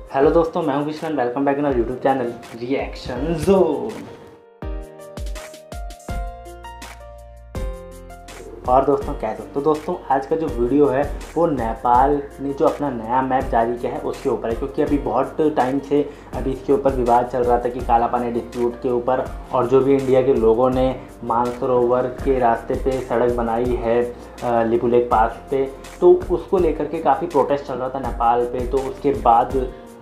Hello दोस्तों, मैं हूं Krishnan. Welcome back in our YouTube channel reaction zone. और दोस्तों कैसे हो? तो दोस्तों आज का जो वीडियो है वो नेपाल ने जो अपना नया मैप जारी किया है उसके ऊपर है, क्योंकि अभी बहुत टाइम से अभी इसके ऊपर विवाद चल रहा था कि काला पानी डिस्प्यूट के ऊपर, और जो भी इंडिया के लोगों ने मानसरोवर के रास्ते पे सड़क बनाई है लिपुलेख पास पे, तो उसको लेकर के काफ़ी प्रोटेस्ट चल रहा था नेपाल पे। तो उसके बाद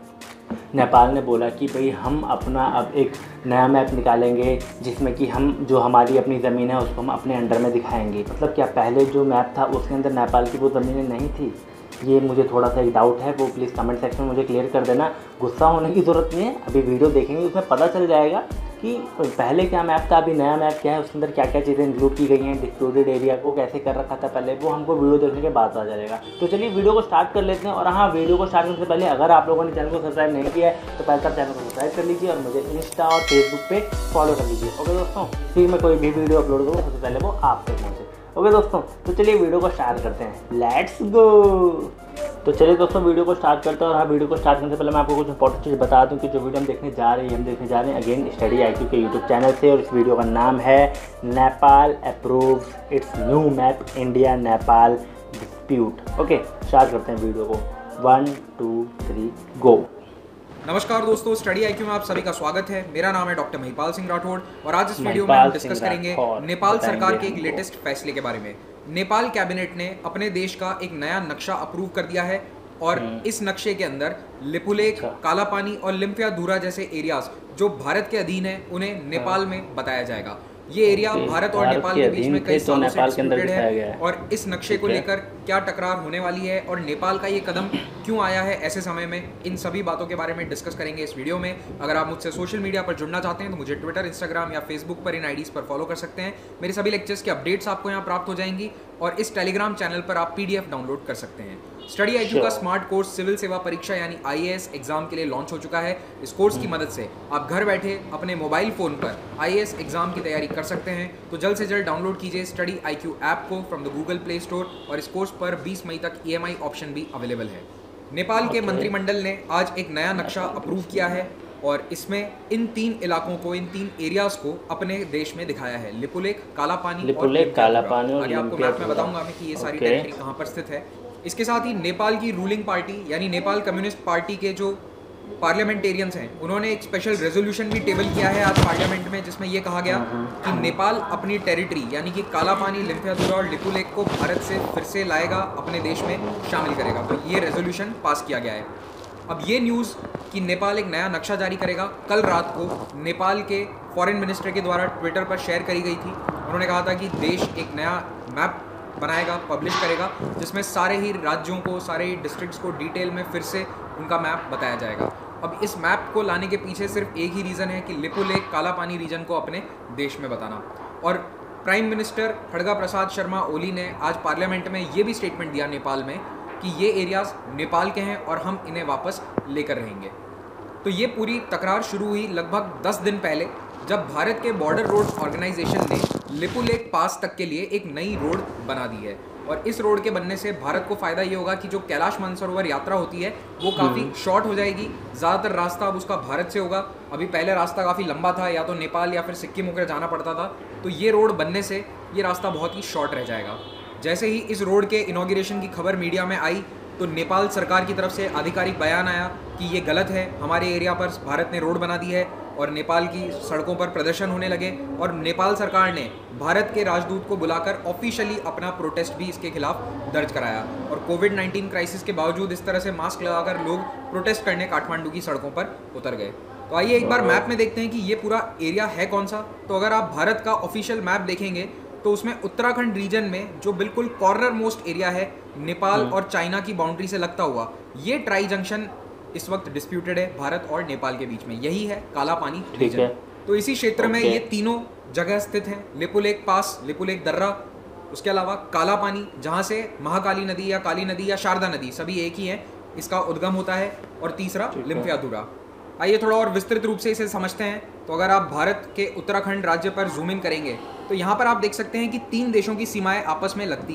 नेपाल ने बोला कि भाई हम अपना अब एक नया मैप निकालेंगे जिसमें कि हम जो हमारी अपनी ज़मीन है उसको हम अपने अंडर में दिखाएंगे। मतलब क्या पहले जो मैप था उसके अंदर नेपाल की वो ज़मीनें नहीं थी? ये मुझे थोड़ा सा एक डाउट है, वो प्लीज़ कमेंट सेक्शन में मुझे क्लियर कर देना। गुस्सा होने की ज़रूरत नहीं है, अभी वीडियो देखेंगे उसमें पता चल जाएगा कि पहले क्या मैप था, अभी नया मैप क्या है, उसके अंदर क्या क्या चीज़ें इंक्लूड की गई हैं, डिस्प्यूटेड एरिया को कैसे कर रखा था पहले, वो हमको वीडियो देखने के बाद आ जाएगा। तो चलिए वीडियो को स्टार्ट कर लेते हैं। और हाँ, वीडियो को स्टार्ट करने से पहले अगर आप लोगों ने चैनल को सब्सक्राइब नहीं किया है तो पहले आप चैनल को सब्सक्राइब कर लीजिए और मुझे इंस्टा और फेसबुक पे फॉलो कर लीजिए। ओके दोस्तों, फिर मैं कोई भी वीडियो अपलोड करूँ सबसे पहले वो आप तक पहुँचे। ओके दोस्तों, तो चलिए वीडियो को स्टार्ट करते हैं, लेट्स गो। तो चलिए दोस्तों वीडियो को स्टार्ट करते हैं। और हाँ, वीडियो को स्टार्ट करने से पहले मैं आपको कुछ इंपॉर्टेंट चीज़ बता दूं कि जो वीडियो हम देखने जा रहे हैं अगेन स्टडी IQ के यूट्यूब चैनल से। और इस वीडियो का नाम है Nepal approves its new map India Nepal dispute. Okay, start करते हैं वीडियो को। 1 2 3 गो। नमस्कार दोस्तों, स्टडी IQ में आप सभी का स्वागत है। मेरा नाम है डॉक्टर महिपाल सिंह राठौड़ और आज इस वीडियो में हम डिस्कस करेंगे नेपाल सरकार के एक लेटेस्ट फैसले के बारे में। नेपाल कैबिनेट ने अपने देश का एक नया नक्शा अप्रूव कर दिया है और इस नक्शे के अंदर लिपुलेख, काला पानी और लिम्फियाधुरा जैसे एरियाज जो भारत के अधीन है उन्हें नेपाल में बताया जाएगा। ये एरिया भारत और नेपाल के बीच में कई सालों से डिस्प्यूटेड है और इस नक्शे को लेकर क्या टकरार होने वाली है और नेपाल का ये कदम क्यों आया है ऐसे समय में, इन सभी बातों के बारे में डिस्कस करेंगे इस वीडियो में। अगर आप मुझसे सोशल मीडिया पर जुड़ना चाहते हैं तो मुझे ट्विटर, इंस्टाग्राम या फेसबुक पर इन आईडीज पर फॉलो कर सकते हैं। मेरे सभी लेक्चर्स के अपडेट्स आपको यहाँ प्राप्त हो जाएंगी और इस टेलीग्राम चैनल पर आप PDF डाउनलोड कर सकते हैं। स्टडी IQ का स्मार्ट कोर्स सिविल सेवा परीक्षा यानी IAS एग्जाम के लिए लॉन्च हो चुका है। इस कोर्स की मदद से आप घर बैठे अपने मोबाइल फोन पर IAS एग्जाम की तैयारी कर सकते हैं। तो जल्द से जल्द डाउनलोड कीजिए स्टडी IQ ऐप को from the Google Play Store और इस कोर्स पर 20 मई तक EMI ऑप्शन भी अवेलेबल है। नेपाल के मंत्रिमंडल ने आज एक नया नक्शा अप्रूव किया है और इसमें इन 3 इलाकों को, इन 3 एरियाज को अपने देश में दिखाया है, लिपुलेख, काला पानी और लिम्फियाधुरा। आगे आपको मैप में बताऊंगा मैं कि ये सारी टेरिटरी कहाँ पर स्थित है। इसके साथ ही नेपाल की रूलिंग पार्टी यानी नेपाल कम्युनिस्ट पार्टी के जो पार्लियामेंटेरियंस हैं उन्होंने एक स्पेशल रेजोल्यूशन भी टेबल किया है आज पार्लियामेंट में, जिसमें यह कहा गया कि नेपाल अपनी टेरिटरी यानी कि काला पानी, लिम्फियाधुरा और लिपुलेख को भारत से फिर से लाएगा, अपने देश में शामिल करेगा। तो ये रेजोल्यूशन पास किया गया है। अब ये न्यूज़ कि नेपाल एक नया नक्शा जारी करेगा कल रात को नेपाल के फॉरेन मिनिस्टर के द्वारा ट्विटर पर शेयर करी गई थी। उन्होंने कहा था कि देश एक नया मैप बनाएगा, पब्लिश करेगा, जिसमें सारे ही राज्यों को, सारे ही डिस्ट्रिक्ट्स को डिटेल में फिर से उनका मैप बताया जाएगा। अब इस मैप को लाने के पीछे सिर्फ एक ही रीज़न है कि लिपुलेख, काला पानी रीजन को अपने देश में बताना। और प्राइम मिनिस्टर खड़गा प्रसाद शर्मा ओली ने आज पार्लियामेंट में ये भी स्टेटमेंट दिया नेपाल में कि ये एरियाज नेपाल के हैं और हम इन्हें वापस लेकर रहेंगे। तो ये पूरी तकरार शुरू हुई लगभग 10 दिन पहले, जब भारत के बॉर्डर रोड ऑर्गेनाइजेशन ने लिपुलेख पास तक के लिए एक नई रोड बना दी है। और इस रोड के बनने से भारत को फ़ायदा ये होगा कि जो कैलाश मानसरोवर यात्रा होती है वो काफ़ी शॉर्ट हो जाएगी। ज़्यादातर रास्ता अब उसका भारत से होगा। अभी पहले रास्ता काफ़ी लंबा था, या तो नेपाल या फिर सिक्किम होकर जाना पड़ता था। तो ये रोड बनने से ये रास्ता बहुत ही शॉर्ट रह जाएगा। जैसे ही इस रोड के इनॉग्रेशन की खबर मीडिया में आई तो नेपाल सरकार की तरफ से आधिकारिक बयान आया कि ये गलत है, हमारे एरिया पर भारत ने रोड बना दी है। और नेपाल की सड़कों पर प्रदर्शन होने लगे और नेपाल सरकार ने भारत के राजदूत को बुलाकर ऑफिशियली अपना प्रोटेस्ट भी इसके खिलाफ दर्ज कराया। और कोविड-19 क्राइसिस के बावजूद इस तरह से मास्क लगाकर लोग प्रोटेस्ट करने काठमांडू की सड़कों पर उतर गए। तो आइए एक बार मैप में देखते हैं कि ये पूरा एरिया है कौन सा। तो अगर आप भारत का ऑफिशियल मैप देखेंगे तो उसमें उत्तराखंड रीजन में जो बिल्कुल कॉर्नर मोस्ट एरिया है, नेपाल और चाइना की बाउंड्री से लगता हुआ, ये ट्राई जंक्शन इस वक्त डिस्प्यूटेड है भारत और नेपाल के बीच में। यही है काला पानी रीजन। तो इसी क्षेत्र में ये तीनों जगह स्थित हैं, लिपुलेख पास, लिपुलेख दर्रा, उसके अलावा काला पानी जहाँ से महाकाली नदी या काली नदी या शारदा नदी सभी एक ही हैं, इसका उद्गम होता है, और तीसरा लिम्फियाधुरा। आइए थोड़ा और विस्तृत रूप से इसे समझते हैं। तो अगर आप भारत के उत्तराखंड राज्य पर जूम इन करेंगे तो यहाँ पर आप देख सकते हैं कि 3 देशों की सीमाएं आपस में लगती हैं।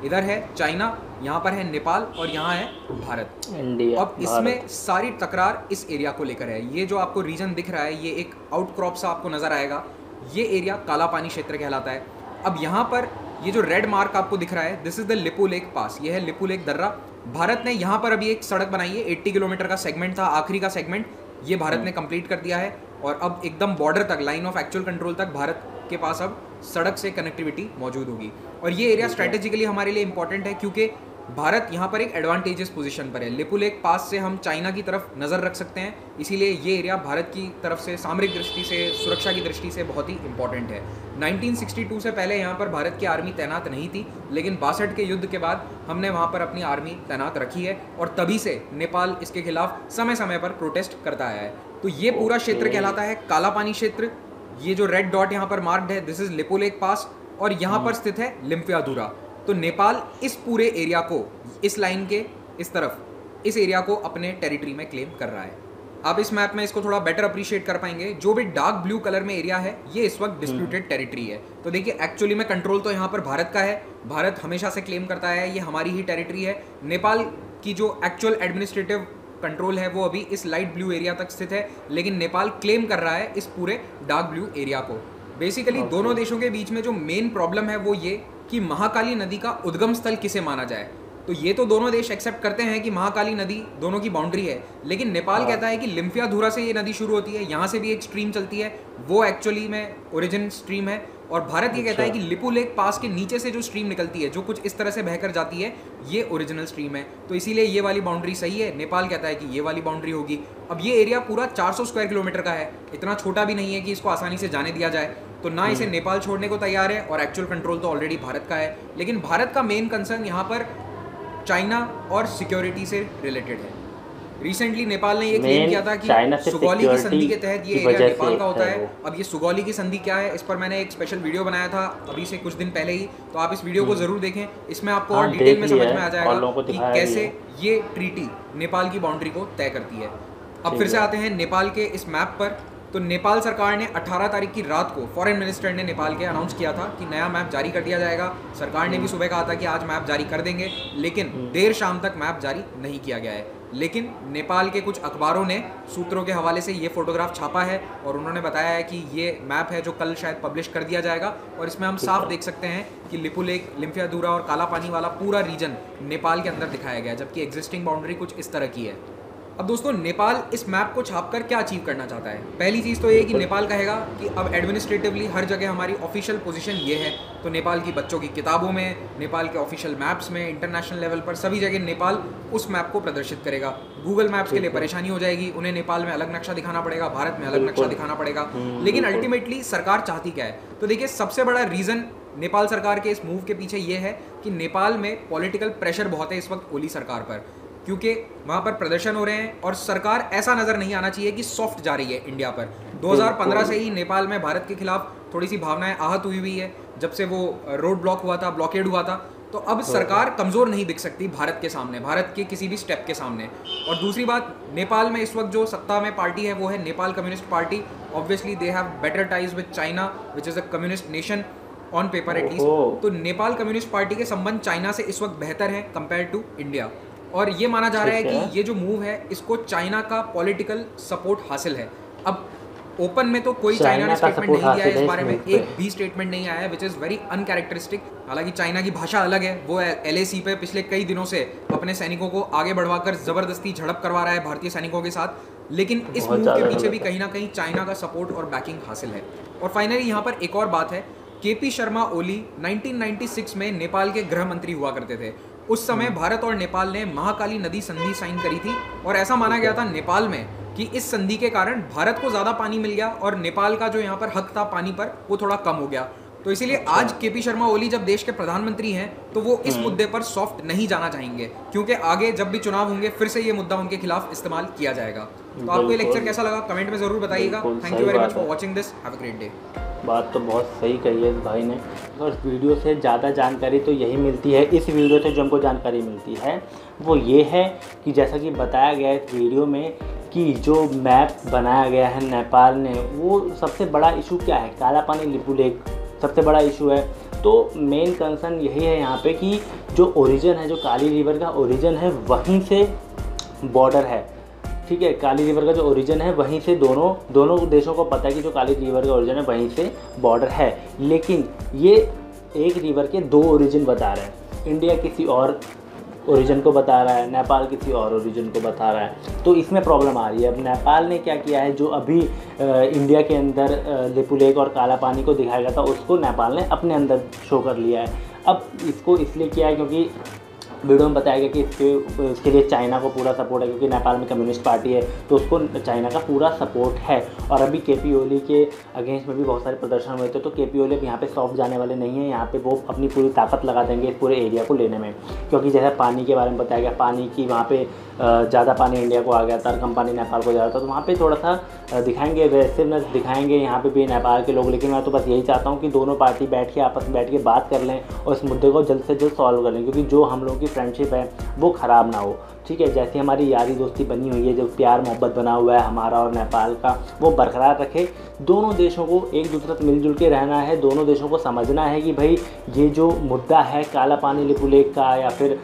इधर है चाइना, यहाँ पर है नेपाल और यहाँ है भारत, इंडिया। अब इसमें सारी तकरार इस एरिया को लेकर है। ये जो आपको रीजन दिख रहा है, ये एक आउटक्रॉप सा आपको नजर आएगा, ये एरिया काला पानी क्षेत्र कहलाता है। अब यहाँ पर ये जो रेड मार्क आपको दिख रहा है, this is the Lipulekh pass, ये है लिपू लेक दर्रा। भारत ने यहाँ पर अभी एक सड़क बनाई है, 80 किलोमीटर का सेगमेंट था, आखिरी का सेगमेंट ये भारत ने कंप्लीट कर दिया है और अब एकदम बॉर्डर तक, लाइन ऑफ एक्चुअल कंट्रोल तक भारत के पास अब सड़क से कनेक्टिविटी मौजूद होगी। और ये एरिया स्ट्रेटेजिकली हमारे लिए इंपॉर्टेंट है क्योंकि भारत यहाँ पर एक एडवांटेजियस पोजीशन पर है। लिपू लेक पास से हम चाइना की तरफ नज़र रख सकते हैं, इसीलिए ये एरिया भारत की तरफ से सामरिक दृष्टि से, सुरक्षा की दृष्टि से बहुत ही इंपॉर्टेंट है। 1962 से पहले यहाँ पर भारत की आर्मी तैनात नहीं थी, लेकिन 62 के युद्ध के बाद हमने वहाँ पर अपनी आर्मी तैनात रखी है और तभी से नेपाल इसके खिलाफ समय समय पर प्रोटेस्ट करता आया है। तो ये पूरा क्षेत्र कहलाता है काला पानी क्षेत्र। ये जो रेड डॉट यहाँ पर मार्क्ड है, this is Lipulekh pass और यहाँ पर स्थित है लिम्फियाधुरा। तो नेपाल इस पूरे एरिया को, इस लाइन के इस तरफ, इस एरिया को अपने टेरिटरी में क्लेम कर रहा है। आप इस मैप में इसको थोड़ा बेटर अप्रिशिएट कर पाएंगे। जो भी डार्क ब्लू कलर में एरिया है, ये इस वक्त डिस्प्यूटेड टेरिटरी है। तो देखिए, एक्चुअली में कंट्रोल तो यहाँ पर भारत का है, भारत हमेशा से क्लेम करता है ये हमारी ही टेरिटरी है। नेपाल की जो एक्चुअल एडमिनिस्ट्रेटिव कंट्रोल है वो अभी इस लाइट ब्लू एरिया तक स्थित है, लेकिन नेपाल क्लेम कर रहा है इस पूरे डार्क ब्लू एरिया को। बेसिकली दोनों देशों के बीच में जो मेन प्रॉब्लम है वो ये कि महाकाली नदी का उद्गम स्थल किसे माना जाए। तो ये तो दोनों देश एक्सेप्ट करते हैं कि महाकाली नदी दोनों की बाउंड्री है, लेकिन नेपाल कहता है कि लिम्फियाधुरा से ये नदी शुरू होती है, यहाँ से भी एक स्ट्रीम चलती है, वो एक्चुअली में ओरिजिन स्ट्रीम है। और भारत ये कहता है कि लिपू लेक पास के नीचे से जो स्ट्रीम निकलती है, जो कुछ इस तरह से बहकर जाती है, ये ओरिजिनल स्ट्रीम है। तो इसीलिए ये वाली बाउंड्री सही है, नेपाल कहता है कि ये वाली बाउंड्री होगी। अब ये एरिया पूरा 400 स्क्वायर किलोमीटर का है, इतना छोटा भी नहीं है कि इसको आसानी से जाने दिया जाए। तो ना इसे नेपाल छोड़ने को तैयार है और एक्चुअल कंट्रोल तो ऑलरेडी भारत का है। लेकिन भारत का मेन कंसर्न यहाँ पर चाइना और सिक्योरिटी से रिलेटेड है। रिसेंटली नेपाल ने ये क्लेम किया था कि सुगौली की संधि के तहत ये एरिया नेपाल का होता है। अब ये सुगौली की संधि क्या है, इस पर मैंने एक स्पेशल वीडियो बनाया था अभी से कुछ दिन पहले ही, तो आप इस वीडियो को जरूर देखें। इसमें आपको और डिटेल में समझ में आ जाएगा कि कैसे ये ट्रीटी नेपाल की बाउंड्री को तय करती है। अब फिर से आते हैं नेपाल के इस मैप पर। तो नेपाल सरकार ने 18 तारीख की रात को फॉरेन मिनिस्टर ने नेपाल के अनाउंस किया था कि नया मैप जारी कर दिया जाएगा। सरकार ने भी सुबह कहा था कि आज मैप जारी कर देंगे, लेकिन देर शाम तक मैप जारी नहीं किया गया है। लेकिन नेपाल के कुछ अखबारों ने सूत्रों के हवाले से ये फोटोग्राफ छापा है और उन्होंने बताया है कि ये मैप है जो कल शायद पब्लिश कर दिया जाएगा। और इसमें हम साफ देख सकते हैं कि लिपू लेक, लिम्फियाधुरा और काला पानी वाला पूरा रीजन नेपाल के अंदर दिखाया गया है, जबकि एग्जिस्टिंग बाउंड्री कुछ इस तरह की है। अब दोस्तों, नेपाल इस मैप को छापकर क्या अचीव करना चाहता है? पहली चीज़ तो ये कि नेपाल कहेगा कि अब एडमिनिस्ट्रेटिवली हर जगह हमारी ऑफिशियल पोजीशन ये है। तो नेपाल की बच्चों की किताबों में, नेपाल के ऑफिशियल मैप्स में, इंटरनेशनल लेवल पर सभी जगह नेपाल उस मैप को प्रदर्शित करेगा। गूगल मैप्स के लिए परेशानी हो जाएगी, उन्हें नेपाल में अलग नक्शा दिखाना पड़ेगा, भारत में अलग नक्शा दिखाना पड़ेगा। लेकिन अल्टीमेटली सरकार चाहती क्या है? तो देखिए, सबसे बड़ा रीज़न नेपाल सरकार के इस मूव के पीछे ये है कि नेपाल में पॉलिटिकल प्रेशर बहुत है इस वक्त ओली सरकार पर, क्योंकि वहाँ पर प्रदर्शन हो रहे हैं और सरकार ऐसा नज़र नहीं आना चाहिए कि सॉफ्ट जा रही है इंडिया पर। 2015 से ही नेपाल में भारत के खिलाफ थोड़ी सी भावनाएं आहत हुई है, जब से वो रोड ब्लॉक हुआ था, ब्लॉकेड हुआ था। तो अब सरकार कमज़ोर नहीं दिख सकती भारत के सामने, भारत के किसी भी स्टेप के सामने। और दूसरी बात, नेपाल में इस वक्त जो सत्ता में पार्टी है वो है Nepal communist party. Obviously they have better ties with China which is a communist nation on paper at least. तो नेपाल कम्युनिस्ट पार्टी के संबंध चाइना से इस वक्त बेहतर है कंपेयर टू इंडिया। और ये माना जा रहा है कि ये जो मूव है इसको चाइना का पॉलिटिकल सपोर्ट हासिल है। अब ओपन में तो कोई चाइना ने स्टेटमेंट नहीं दिया है इस बारे में, एक भी स्टेटमेंट नहीं आया है, विच इज़ वेरी अनकैरेक्टरिस्टिक। हालांकि चाइना की भाषा अलग है, वो LAC पे पिछले कई दिनों से अपने सैनिकों को आगे बढ़वाकर ज़बरदस्ती झड़प करवा रहा है भारतीय सैनिकों के साथ। लेकिन इस मूव के पीछे भी कहीं ना कहीं चाइना का सपोर्ट और बैकिंग हासिल है। और फाइनली यहाँ पर एक और बात है, KP शर्मा ओली 1996 में नेपाल के गृह मंत्री हुआ करते थे। उस समय भारत और नेपाल ने महाकाली नदी संधि साइन करी थी और ऐसा माना गया था नेपाल में कि इस संधि के कारण भारत को ज़्यादा पानी मिल गया और नेपाल का जो यहाँ पर हक था पानी पर वो थोड़ा कम हो गया। तो इसीलिए आज KP शर्मा ओली जब देश के प्रधानमंत्री हैं तो वो इस मुद्दे पर सॉफ्ट नहीं जाना चाहेंगे, क्योंकि आगे जब भी चुनाव होंगे फिर से ये मुद्दा उनके खिलाफ इस्तेमाल किया जाएगा। तो आपको ये लेक्चर कैसा लगा कमेंट में ज़रूर बताइएगा। Thank you very much for watching this, have a great day. बात तो बहुत सही कही है इस भाई ने। और इस वीडियो से ज़्यादा जानकारी तो यही मिलती है, इस वीडियो से जो हमको जानकारी मिलती है वो ये है कि जैसा कि बताया गया है इस वीडियो में कि जो मैप बनाया गया है नेपाल ने, वो सबसे बड़ा इशू क्या है? काला पानी, लिपू लेक सबसे बड़ा इशू है। तो मेन कंसर्न यही है यहाँ पे कि जो ओरिजिन है, जो काली रिवर का ओरिजिन है वहीं से बॉर्डर है, ठीक है। काली रिवर का जो ओरिजिन है वहीं से दोनों देशों को पता है कि जो काली रिवर का ओरिजिन है वहीं से बॉर्डर है, लेकिन ये एक रिवर के 2 ओरिजिन बता रहे हैं। इंडिया किसी और ओरिजिन को बता रहा है, नेपाल किसी और ओरिजिन को बता रहा है, तो इसमें प्रॉब्लम आ रही है। अब नेपाल ने क्या किया है, जो अभी इंडिया के अंदर लिपू लेक और काला पानी को दिखाया गया था उसको नेपाल ने अपने अंदर शो कर लिया है। अब इसको इसलिए किया है क्योंकि वीडियो में बताया गया कि इसके लिए चाइना को पूरा सपोर्ट है, क्योंकि नेपाल में कम्युनिस्ट पार्टी है तो उसको चाइना का पूरा सपोर्ट है। और अभी केपी ओली के अगेंस्ट में भी बहुत सारे प्रदर्शन हुए थे, तो केपी ओली अब यहाँ पे सॉफ्ट जाने वाले नहीं हैं। यहाँ पे वो अपनी पूरी ताकत लगा देंगे इस पूरे एरिया को लेने में, क्योंकि जैसे पानी के बारे में बताया गया, पानी की वहाँ पे ज़्यादा पानी इंडिया को आ गया था, कम पानी नेपाल को जा रहा था, तो वहाँ पे थोड़ा सा दिखाएंगे, एग्रेसिवनेस दिखाएंगे यहाँ पे भी नेपाल के लोग। लेकिन मैं तो बस यही चाहता हूँ कि दोनों पार्टी बैठ के आपस में बैठ के बात कर लें और इस मुद्दे को जल्द से जल्द सॉल्व कर लें, क्योंकि जो हम लोगों की फ्रेंडशिप है वो ख़राब ना हो, ठीक है। जैसी हमारी यारी दोस्ती बनी हुई है, जो प्यार मोहब्बत बना हुआ है हमारा और नेपाल का, वो बरकरार रखे। दोनों देशों को एक दूसरे से मिलजुल के रहना है, दोनों देशों को समझना है कि भाई ये जो मुद्दा है काला पानी लिपू लेक का, या फिर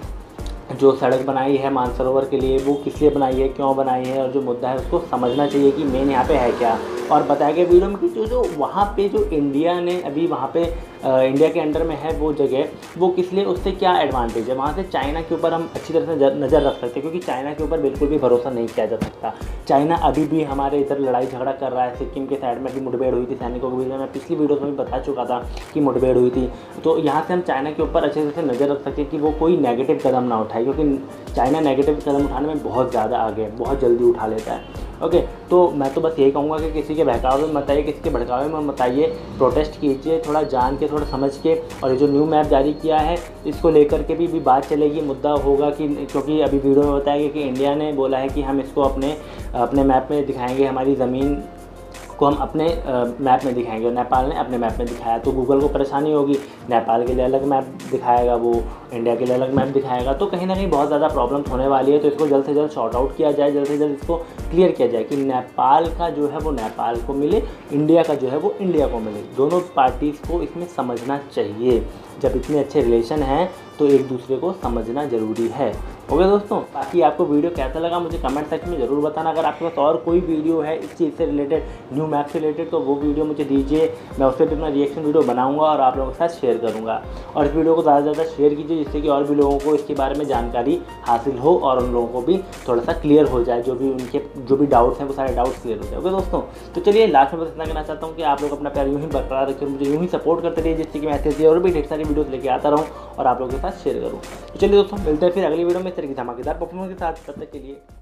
जो सड़क बनाई है मानसरोवर के लिए वो किस लिए बनाई है, क्यों बनाई है, और जो मुद्दा है उसको समझना चाहिए कि मेन यहाँ पे है क्या। और बताया गया वीडियो में कि जो वहाँ पे जो इंडिया ने अभी वहाँ पे इंडिया के अंडर में है वो जगह, वो किस लिए, उससे क्या एडवांटेज है। वहाँ से चाइना के ऊपर हम अच्छी तरह से नज़र रख सकते हैं, क्योंकि चाइना के ऊपर बिल्कुल भी भरोसा नहीं किया जा सकता। चाइना अभी भी हमारे इधर लड़ाई झगड़ा कर रहा है। सिक्किम के साइड में भी मुठभेड़ हुई थी सैनिकों के बीच में, मैं पिछली वीडियो में भी बता चुका था कि मुठभेड़ हुई थी। तो यहाँ से हम चाइना के ऊपर अच्छे से नज़र रख सकते हैं कि वो कोई नेगेटिव कदम ना उठाए, क्योंकि चाइना नेगेटिव कदम उठाने में बहुत ज़्यादा आगे है, बहुत जल्दी उठा लेता है। ओके, तो मैं तो बस यही कहूँगा कि किसी के बहकावे में मत आइए, किसी के भड़कावे में मत आइए, प्रोटेस्ट कीजिए थोड़ा जान के, थोड़ा समझ के। और ये जो न्यू मैप जारी किया है इसको लेकर के भी बात चलेगी, मुद्दा होगा कि, क्योंकि अभी वीडियो में बताया गया कि इंडिया ने बोला है कि हम इसको अपने मैप में दिखाएंगे, हमारी ज़मीन को हम अपने मैप में दिखाएंगे, और नेपाल ने अपने मैप में दिखाया। तो गूगल को परेशानी होगी, नेपाल के लिए अलग मैप दिखाएगा, वो इंडिया के लिए अलग मैप दिखाएगा, तो कहीं ना कहीं बहुत ज़्यादा प्रॉब्लम होने वाली है। तो इसको जल्द से जल्द शॉर्ट आउट किया जाए, जल्द से जल्द इसको क्लियर किया जाए कि नेपाल का जो है वो नेपाल को मिले, इंडिया का जो है वो इंडिया को मिले। दोनों पार्टीज़ को इसमें समझना चाहिए। जब इतने अच्छे रिलेशन हैं तो एक दूसरे को समझना ज़रूरी है। ओके दोस्तों, बाकी आपको वीडियो कैसा लगा मुझे कमेंट सेक्शन में ज़रूर बताना। अगर आपके पास और कोई वीडियो है इस चीज़ से रिलेटेड, न्यू मैप से रिलेटेड, तो वो वीडियो मुझे दीजिए, मैं उस पर भी अपना रिएक्शन वीडियो बनाऊंगा और आप लोगों के साथ शेयर करूंगा। और इस वीडियो को ज़्यादा से ज़्यादा शेयर कीजिए, जिससे कि और भी लोगों को इसके बारे में जानकारी हासिल हो और उन लोगों को भी थोड़ा सा क्लियर हो जाए, जो भी डाउट्स हैं वो सारे डाउट्स क्लियर हो जाए। ओके दोस्तों, तो चलिए लास्ट में बस इतना कहना चाहता हूँ कि आप लोग अपना प्यार यूँ ही बरकरार रखिए, मुझे यूँ ही सपोर्ट करते रहिए, जिससे कि मैं ऐसे और भी ढेर सारी वीडियोस लेके आता रहूँ और आप लोगों के साथ शेयर करूँ। तो चलिए दोस्तों, मिलते हैं फिर अगली वीडियो में इस तरह की धमाकेदार परफॉर्मेंस के साथ। तब तक के लिए